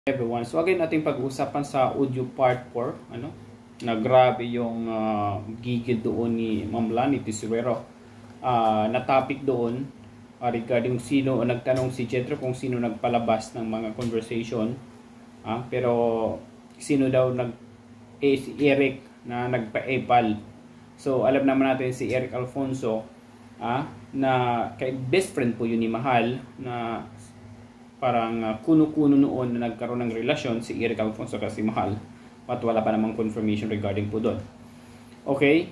Everyone. So again, nating pag-uusapan sa audio part 4, na grabe yung gigil doon ni Ma'am Lani Tesorero. Na topic doon regarding sino o nagtanong si Jetro kung sino nagpalabas ng mga conversation. Pero sino daw si Eric na nagpa-epal. So alam naman natin si Eric Alfonso na kay best friend po yun ni Mahal, na parang kuno-kuno noon na nagkaroon ng relasyon si Eric Alfonso kasi Mahal, at wala pa namang confirmation regarding po doon. Okay,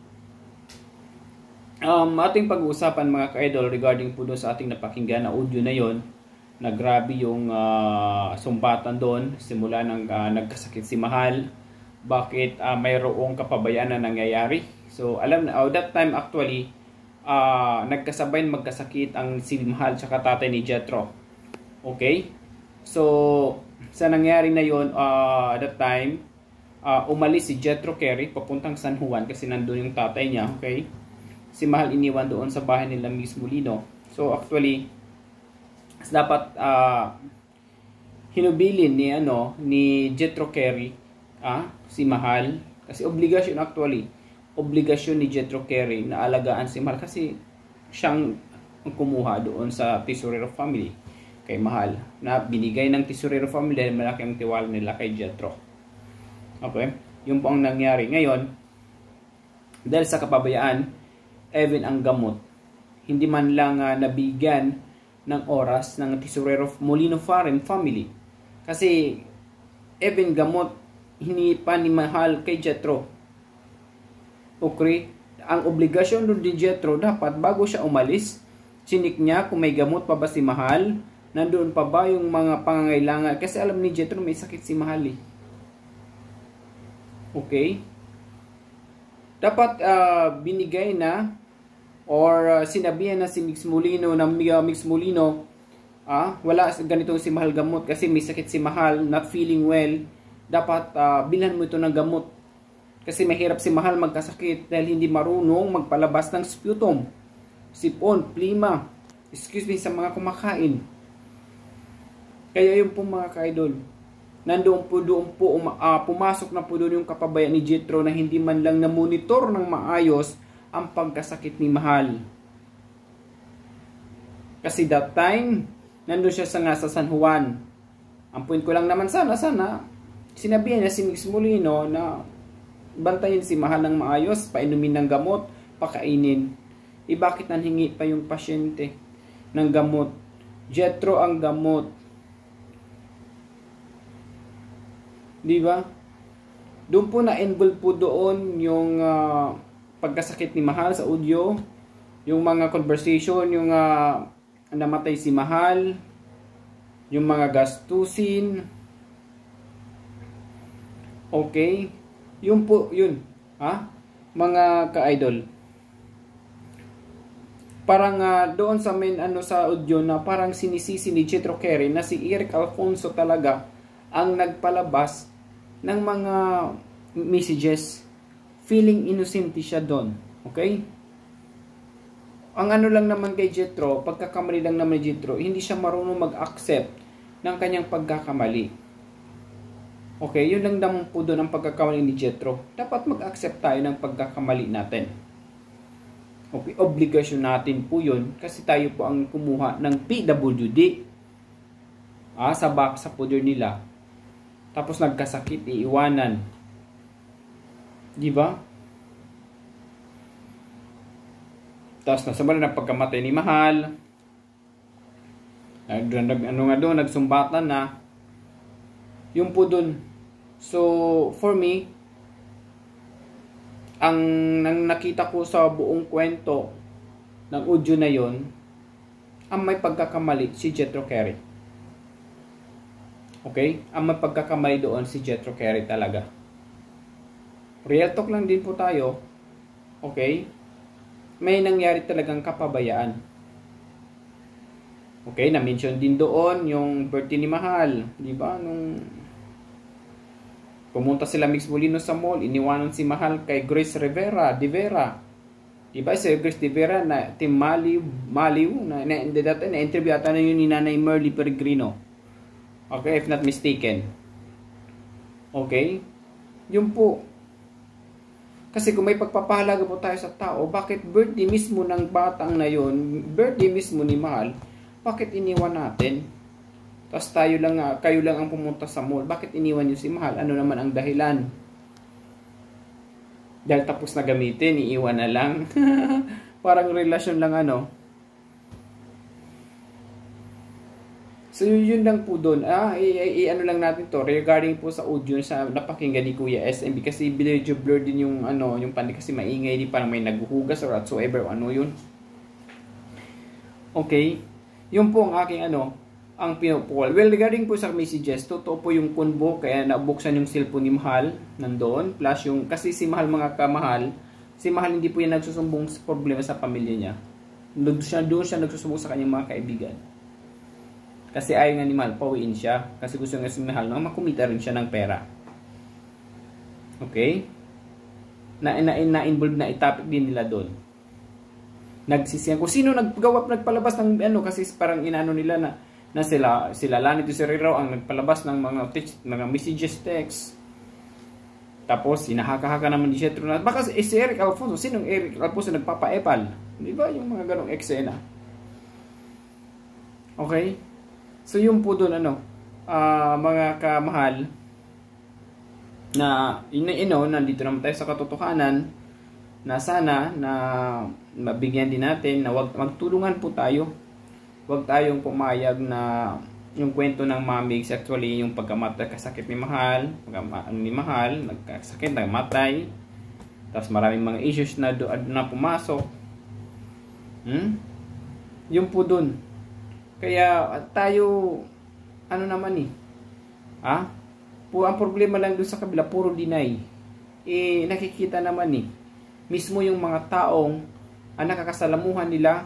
ating pag-uusapan mga ka-idol regarding po doon sa ating napakinggan na audio na yon, na grabe yung sumbatan doon simula ng nagkasakit si Mahal. Bakit mayroong kapabayaan na nangyayari? So alam na, that time actually nagkasabay magkasakit ang si Mahal tsaka tatay ni Jetro. Okay, so sa nangyari na yon, that time umalis si Jetro Kerry papuntang San Juan kasi nandun yung tatay niya. Okay, si Mahal iniwan doon sa bahay nila Miss Molino. So actually dapat hinubilin ni Jetro Kerry si Mahal, kasi obligasyon ni Jetro Kerry na alagaan si Mahal kasi siyang kumuha doon sa Tesorero family kay Mahal, na binigay ng Tesorero family dahil malaki ang tiwala nila kay Jetro. Okay, yun po ang nangyari ngayon. Dahil sa kapabayaan, even ang gamot hindi man lang nabigyan ng oras ng Tesorero Molino Foreign family, kasi even gamot hindi pa ni Mahal kay Jetro. Okay, ang obligasyon doon ni Jetro, dapat bago siya umalis, chinik niya kung may gamot pa ba si Mahal, nandoon pa ba yung mga pangangailangan, kasi alam ni Jetro may sakit si Mahal Okay, dapat binigay na or sinabihan na si Mix Molino na Mix Molino, wala ganito si Mahal gamot kasi may sakit si Mahal, not feeling well, dapat bilhan mo ito ng gamot kasi mahirap si Mahal magkasakit dahil hindi marunong magpalabas ng sputum, sipon, plima, sa mga kumakain. Kaya yung po mga ka-idol, nandoon po pumasok na po doon yung kapabayaan ni Jetro na hindi man lang na-monitor ng maayos ang pagkasakit ni Mahal. Kasi that time, nandoon siya sa San Juan. Ang point ko lang naman sana, sinabihan niya si Mix Molino na bantayin si Mahal ng maayos, painumin ng gamot, pakainin. Bakit nanhingi pa yung pasyente ng gamot? Jetro ang gamot. Diba? Doon po na-involve po doon yung pagkasakit ni Mahal sa audio, yung mga conversation, yung namatay si Mahal, yung mga gastusin. Okay? Yun po, yun. Mga ka-idol. Parang doon sa main sa audio na parang sinisisi ni Jetro Kerry na si Eric Alfonso talaga ang nagpalabas ng mga messages. Feeling innocent siya doon. Okay? Ang lang naman kay Jetro, pagkakamali lang naman ni Jetro, hindi siya marunong mag-accept ng kanyang pagkakamali. Okay? Yun lang naman po doon ang pagkakamali ni Jetro. Dapat mag-accept tayo ng pagkakamali natin. Okay? Obligasyon natin po yun kasi tayo po ang kumuha ng PWD sa box sa poder nila. Tapos nagkasakit, iiwanan. Di ba? Tapos nasama na pagkamatay ni Mahal. Nagsumbatan na. Yung po dun. So, for me, ang nakita ko sa buong kwento ng audio na yon, ang may pagkakamali si Jetro Kerry. Okay? Ang may pagkakamali doon si Jetro Kerry talaga. Real talk lang din po tayo. Okay? May nangyari talagang kapabayaan. Okay? Na-mention din doon yung birthday ni Mahal. Diba? Nung pumunta sila Mix Molino sa mall, iniwanan si Mahal kay Grace Rivera, Divera. Diba? Si Grace Divera na Team Maliw na interview ata na yun ni Nanay Merly Peregrino. Okay, if not mistaken. Okay? Yun po. Kasi kung may pagpapahalaga po tayo sa tao, bakit birthday mismo ng batang na yun, birthday mismo ni Mahal, bakit iniwan natin? Tapos kayo lang ang pumunta sa mall. Bakit iniwan niyo si Mahal? Ano naman ang dahilan? Dahil tapos na gamitin, iiwan na lang. Parang relasyon lang ano. So yun lang po doon. Ano lang natin to regarding po sa audio sa napakinggan ni Kuya SMB kasi medyo blur din yung yung pandi kasi maingay din parang may naghuhugas or whatsoever ano yun. Okay. Yun po ang aking ang pinupukol. Well, regarding po sa messages, totoo po yung kunbo kaya nabuksan yung cellphone ni Mahal nandoon plus yung kasi si Mahal mga kamahal, si Mahal hindi po yan nagsusumbong sa problema sa pamilya niya. Doon siya nagsusumbong sa kanyang mga kaibigan. Kasi ayaw nga ni Mahal, pauwiin siya. Kasi gusto nga si Mahal na makumita rin siya ng pera. Okay? Na-involve na itapik din nila doon. Nagsisiyan. Kung sino nagpalabas ng kasi parang inano nila na sila Lani Tesorero ang nagpalabas ng mga messages text. Tapos sinahaka-haka naman ni Jetro na baka si Eric Alfonso, sinong Eric Alfonso nagpapa-epal? Di ba yung mga ganong eksena? Okay? So yung po doon mga kamahal na nandito naman tayo sa katotohanan na sana na mabigyan din natin na magtulungan po tayo. Huwag tayong pumayag na yung kwento ng Mamigs actually yung kasakit ni Mahal, nagkasakit, nagmatay. Tapos maraming mga issues na pumasok. Yung po doon. Kaya tayo ang problema lang doon sa kabila puro deny. Nakikita naman mismo yung mga taong nakakasalamuhan nila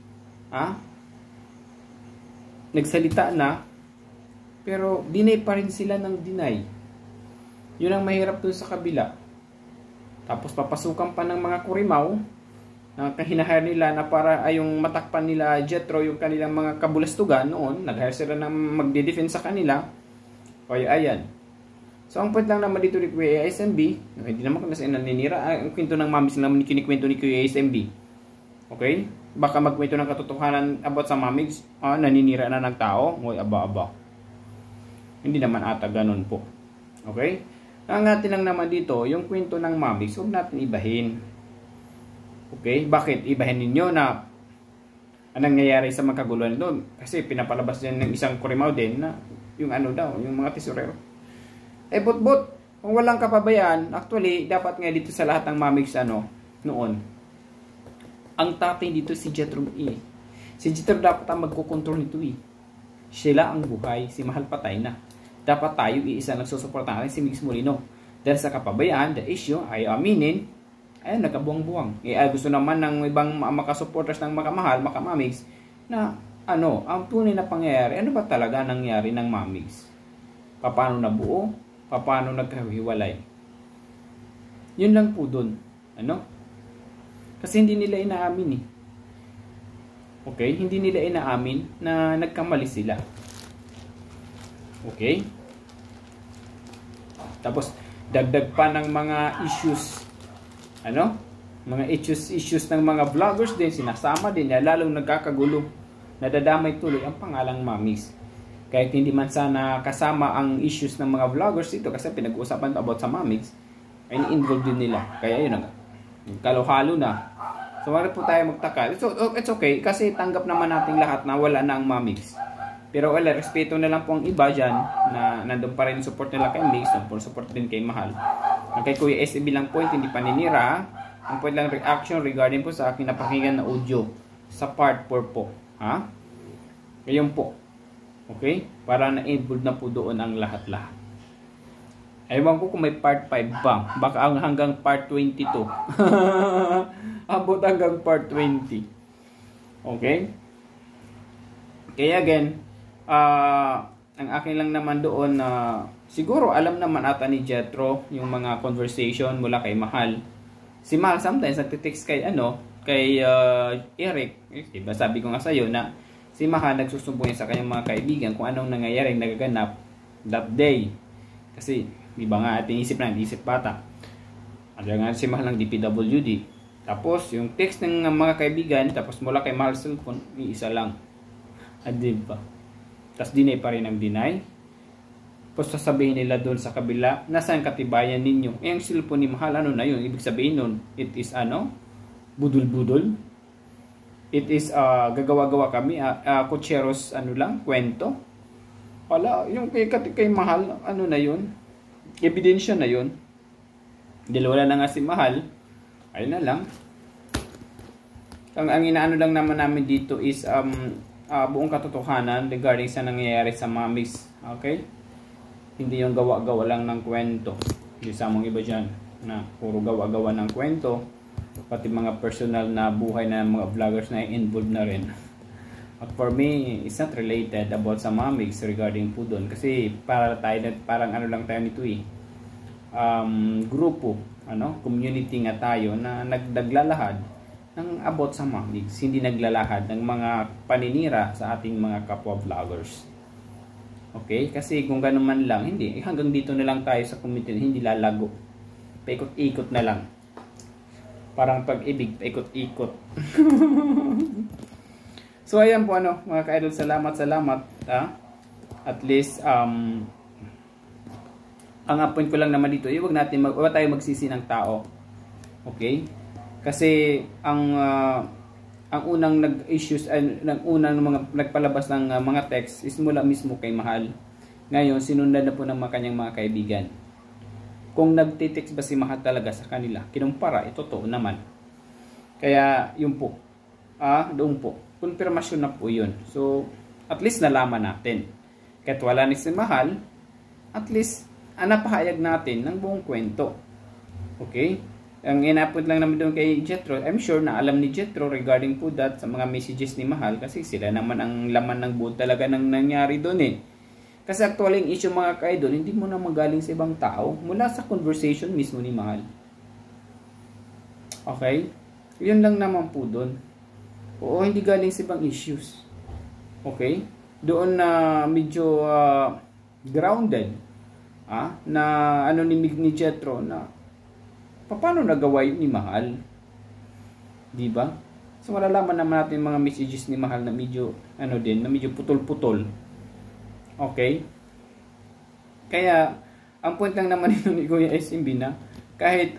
nagsalita na pero deny pa rin sila ng deny. Yun ang mahirap doon sa kabila. Tapos papasukan pa ng mga kurimaw na hinahire nila na para yung matakpan nila Jetro yung kanilang mga kabulastugan noon. Nag-hire sila na magde-defend sa kanila. Kaya ayan. So ang point lang naman dito ni Kuya SMB, hindi naman kasi naninira. Ang kwento ng Mamigs naman kinikwento ni Kuya SMB. Okay? Baka magkwento ng katotohanan about sa Mamigs, naninira na ng tao. Hoy, aba-aba. Hindi naman ata ganun po. Okay? Ang atin lang naman dito, yung kwento ng Mamigs, huwag natin ibahin. Okay? Bakit? Ibahin ninyo na anong nangyayari sa mga kaguluhan doon? Kasi pinapalabas din ng isang kurimaw din na yung yung mga tesorero. But, kung walang kapabayaan, actually, dapat nga dito sa lahat ng Mamigs noon, ang tatay dito si Jetro Si Jetro dapat ang magkocontrol nito Sila ang buhay, si Mahal patay na. Dapat tayo iisa nagsusuporta natin si Migs Molino. Dahil sa kapabayaan, the issue ay aminin, ay nagkabuang-buang. Gusto naman ng ibang makasupporters ng Mamigs, na ang tunay na pangyayari, ano ba talaga nangyari ng Mamigs? Paano nabuo? Paano nagkahiwalay? Yun lang po dun. Kasi hindi nila inaamin Okay? Hindi nila inaamin na nagkamali sila. Okay? Tapos, dagdag pa ng mga issues. Mga issues ng mga vloggers din, sinasama din, na lalong nagkakagulo. Nadadamay tuloy ang pangalang Mamigs. Kahit hindi man sana kasama ang issues ng mga vloggers dito, kasi pinag-uusapan about sa Mamigs, ay ni-involve din nila. Kaya yun kalo-halo na. So wala po tayo magtaka. It's okay kasi tanggap naman nating lahat na wala na ang Mamigs. Pero wala, respeto na lang po ang iba dyan na nandun pa rin support nila kay Migs, support din kay Mahal. Ang kay Kuya SB lang point, hindi paninira. Ang point lang reaction regarding po sa aking napakinggan na audio sa part 4 po. Ngayon po. Okay? Para na-involve na po doon ang lahat-lahat. Ewan ko kung may part 5 ba. Baka hanggang part 22. Abot hanggang part 20. Okay? Kaya again, ang akin lang naman doon na siguro alam naman ata ni Jetro yung mga conversation mula kay Mahal. Si Mahal sometimes nagte-text kay Eric. Diba sabi ko nga sa'yo na Si Mahal nagsusumbong sa kanyang mga kaibigan kung anong nangyayaring nagaganap that day. Kasi, di ba nga ating isip na, isip bata. Ano nga si Mahal ng DPWD. Tapos, yung text ng mga kaibigan, tapos mula kay Mahal cellphone, isa lang. Di ba? Tapos deny pa rin ang deny. Tapos sasabihin nila doon sa kabila, nasaan katibayan ninyo? Eh, ang cellphone ni Mahal, ano na yun? Ibig sabihin nun, it is ano? Budul-budul. It is gagawa-gawa kami, kutseros, ano lang, kwento. Wala, yung kay Mahal, ano na yun? Ebidensya na yun. Dahil wala na nga si Mahal, ayun na lang. Ang inaano lang naman namin dito is buong katotohanan regarding sa nangyayari sa Mamigs. Okay? Hindi yung gawa-gawa lang ng kwento. Hindi sa mga iba dyan na puro gawa-gawa ng kwento. Pati mga personal na buhay na mga vloggers na involved na rin. At for me, it's not related about sa Mamigs regarding po doon. Kasi parang ano lang tayo nito eh. Grupo, community nga tayo na naglalahad ng about sa Mamigs. Hindi naglalahad ng mga paninira sa ating mga kapwa vloggers. Okay? Kasi kung gano'n man lang, hindi. Hanggang dito na lang tayo sa community, hindi lalago. Paikot-ikot na lang. Parang pag-ibig, paikot-ikot. So, ayan po mga ka-idol, salamat. At least, ang point ko lang naman dito, huwag tayo magsisi ng tao. Okay? Kasi, ang unang nag-issues, ang unang nagpalabas ng mga text is mula mismo kay Mahal. Ngayon, sinundan na po ng kanyang mga kaibigan. Kung nagtitext ba si Mahal talaga sa kanila, kinumpara, totoo naman. Kaya, yun po. Doon po. Konfirmasyon na po yun. So, at least nalaman natin. Kahit wala ni si Mahal, at least, napahayag natin ng buong kwento. Okay? Ang inapod lang naman doon kay Jetro, I'm sure na alam ni Jetro regarding po that sa mga messages ni Mahal kasi sila naman ang laman ng buod talaga nang nangyari doon eh. Kasi actually yung issue mga ka-idol, hindi mo na magaling sa ibang tao mula sa conversation mismo ni Mahal. Okay? Yun lang naman po doon. Oo, hindi galing sa ibang issues. Okay? Doon na medyo grounded na ni Jetro na paano nagawa yun ni Mahal? Diba? So malalaman naman natin mga messages ni Mahal na medyo na medyo putol-putol. Okay? Kaya ang point lang naman nito ni Kuya SMB na kahit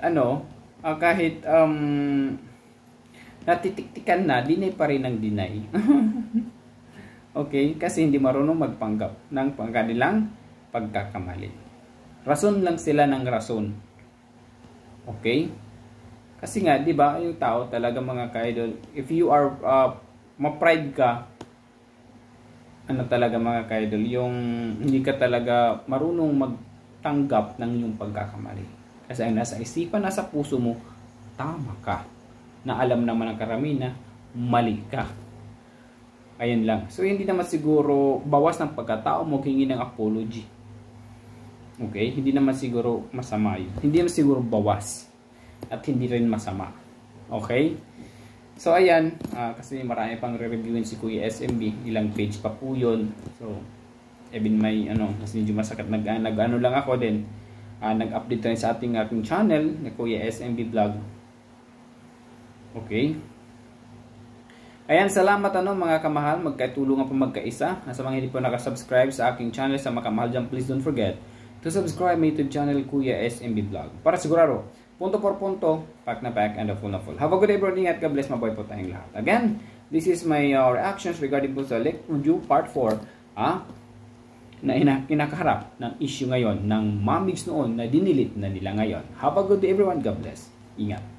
natitiktikan na, deny pa rin ang deny. Okay? Kasi hindi marunong magpanggap ng kanilang pagkakamali. Rason lang sila ng rason. Okay? Kasi nga, di ba, yung tao talaga mga ka-idol, if you are ma-pride ka, talaga mga ka-idol, yung hindi ka talaga marunong magtanggap ng iyong pagkakamali. Kasi ang nasa isipan, nasa puso mo, tama ka. Na alam naman ng karamihan na mali ka. Ayan lang. So, hindi naman siguro bawas ng pagkatao mo hingi ng apology. Okay? Hindi naman siguro masama yun. Hindi naman siguro bawas. At hindi rin masama. Okay? So, ayan. Kasi marami pang re-reviewin si Kuya SMB. Ilang page pa po yun. So, even may, kasi medyo masakit. Nag-ano lang ako din. Nag-update rin sa ating channel na Kuya SMB Vlog. Okay? Ayan, salamat mga kamahal. Magkatulungan po magkaisa. Sa mga hindi po nakasubscribe sa aking channel sa mga kamahal dyan, please don't forget to subscribe my YouTube channel Kuya SMB Vlog. Para sigurado, punto por punto, pack na pack, and full na full. Have a good day, bro. Ingat ka, bless, mabuhay po tayong lahat. Again, this is my reactions regarding po sa Lake Review Part 4, na kinakaharap ng issue ngayon ng Mamigs noon na dinilit na nila ngayon. Have a good day, everyone. God bless. Ingat.